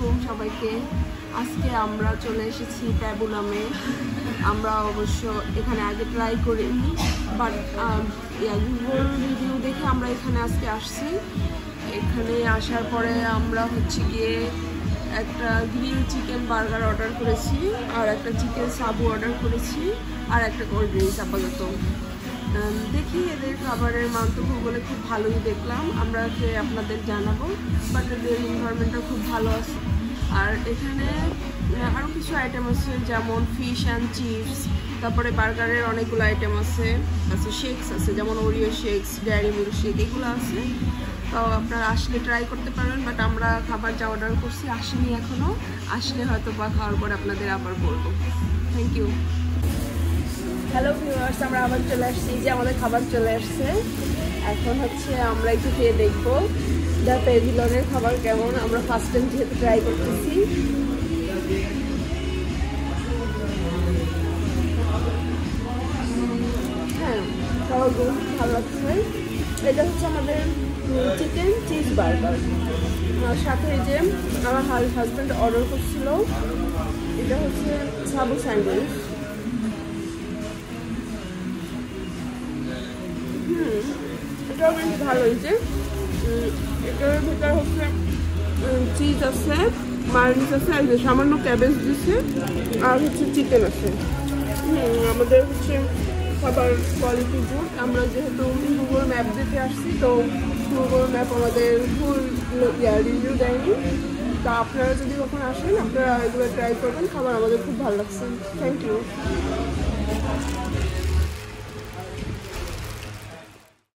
আলাইকুম সবাইকে। আজকে আমরা চলে এসেছি প্যাবুলামে। আমরা অবশ্য এখানে আগে ট্রাই করিনি, বাট গুগল রিভিউ দেখে আমরা এখানে আজকে আসছি। এখানে আসার পরে আমরা গিয়ে একটা গ্রিল চিকেন বার্গার অর্ডার করেছি, আর একটা চিকেন সাবু অর্ডার করেছি, আর একটা কোল্ড ড্রিঙ্কস আপাতত। দেখি এদের খাবারের মান তো বলে খুব ভালোই দেখলাম, আমরা আপনাদের জানাবো। বাট এদের এনভায়রনমেন্টটা খুব ভালো আছে। আর এখানে আরও কিছু আইটেম আছে, যেমন ফিশ অ্যান্ড চিপস, তারপরে বার্গারের অনেকগুলো আইটেম আছে, শেকস আছে, যেমন Oreo shakes, dairy milk shake, এগুলো আছে। তো আপনারা আসলে ট্রাই করতে পারবেন। বাট আমরা খাবার যা অর্ডার করছি আসেনি এখনও, আসলে হয়তো বা খাওয়ার পর আপনাদের আবার বলবো। Thank you. হ্যালো ভিউয়ার্স, আমরা আবার চলে আসছি, যে আমাদের খাবার চলে আসছে। এখন আমরা একটু খেয়ে দেখবো দ্য প্যাভিলিয়নের খাবার কেমন। আমরা ফার্স্ট টাইম যেহেতু ট্রাই করতেছি। হ্যাঁ, খাবার খুব ভালো লাগছে। এটা আমাদের চিকেন চিজ বার্গার, সাথে যে আমার হাজব্যান্ড অর্ডার করছিল এটা সাবু স্যান্ডউইচ। এটাও বেশ ভালো হয়েছে। এটার ভিতরে চিজ আছে, মায়োনিজ আছে, আর সামান্য ক্যাবেজ দিচ্ছে, আর চিকেন আছে। আমাদের খাবার কোয়ালিটি গুড। আমরা যেহেতু গুগল ম্যাপ দেখে আসছি, তো গুগল ম্যাপ আমাদের ফুল রিভিউ দেয়নি। তো আপনারা যদি কখন আসেন, আপনারা এগুলো ট্রাই করবেন। খাবার আমাদের খুব ভালো লাগছে। Thank you.